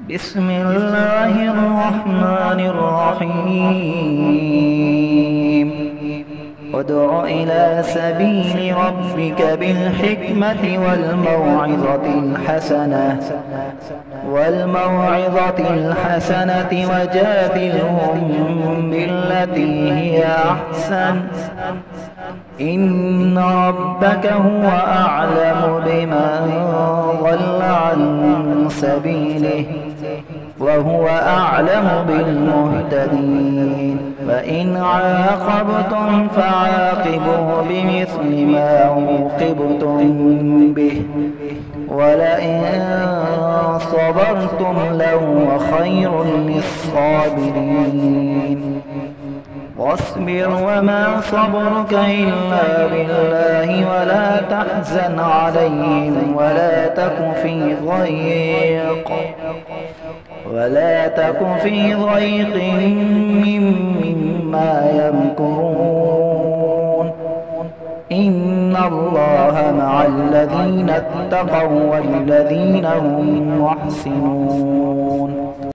بسم الله الرحمن الرحيم ادع إلى سبيل ربك بالحكمة والموعظة الحسنة وجادلهم بالتي هي أحسن إن ربك هو أعلم بمن ضل عن سبيله وهو أعلم بالمهتدين فإن عاقبتم فعاقبوا بمثل ما عوقبتم به ولئن صبرتم لهو خير للصابرين واصبر وما صبرك إلا بالله ولا تحزن عليهم ولا تك في ضيق مما يمكرون إن الله مع الذين اتقوا والذين هم محسنون.